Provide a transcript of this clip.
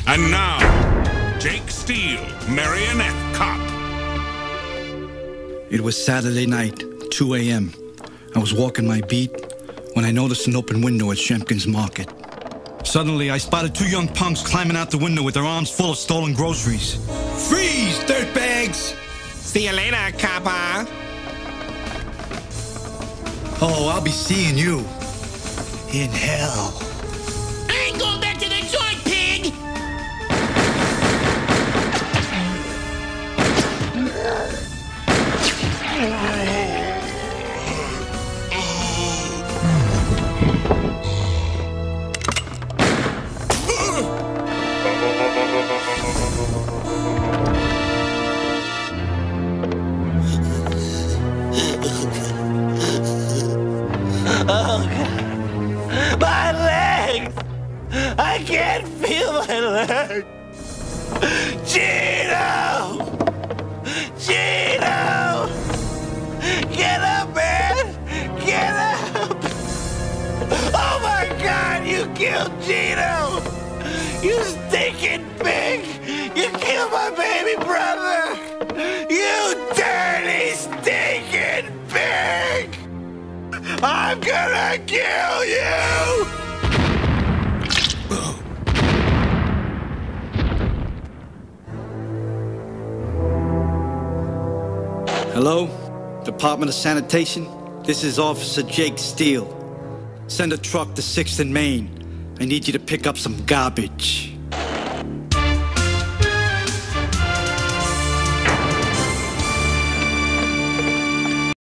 And now, Jake Steele, Marionette Cop. It was Saturday night, 2 a.m. I was walking my beat when I noticed an open window at Shempkin's Market. Suddenly, I spotted two young punks climbing out the window with their arms full of stolen groceries. Freeze, dirtbags! See you later, copper. Oh, I'll be seeing you in hell. I ain't going back to the joint, pig! Oh, God. My legs! I can't feel my legs! Gino! Gino! Get up, man! Get up! Oh, my God! You killed Gino! You stinking pig! You killed my baby brother! You dirty, stinking pig! I'm gonna kill you! Hello? Department of Sanitation? This is Officer Jake Steele. Send a truck to 6th and Main. I need you to pick up some garbage.